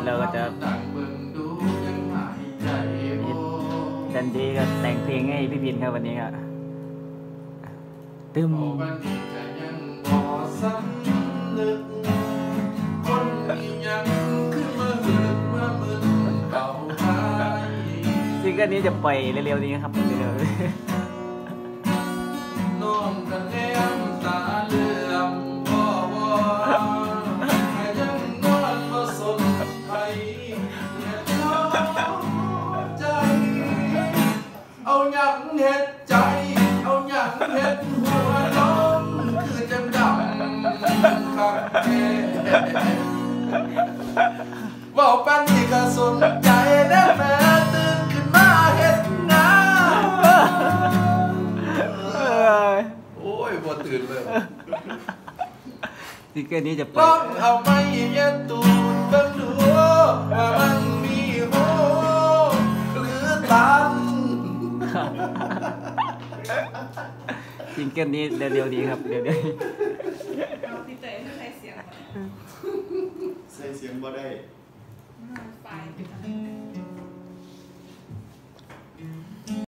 เราก็จะดันดีก็แต่งเพลงให้พี่พินครับวันนี้ครับตึมซิงเกิลนี้จะปล่อยเร็วๆนี้ครับเร็วๆน้องกันแนมตาเหลื่อมพ่อว่ายังนอนมาสนไทยใจเอาหยังเฮ็ดใจเอาหยังเฮ็ดหัวน้องคือจังดำคักแท้ว่าปันนี่ก็สนใจนะแม่ตื่นขึ้นมาเฮ็ดงานโอ้ยบ่ตื่นเลยซิงเกิลนี้จะปล่อยลองเอาไม้เย็ดตูดเบิ่งดูว่ามันมีโหหรือตันซิงเกิลนี้เร็วๆนี้ครับเร็วๆเราติดใจไม่ใส่เสียงใส่เสียงบ่ได้ไฟ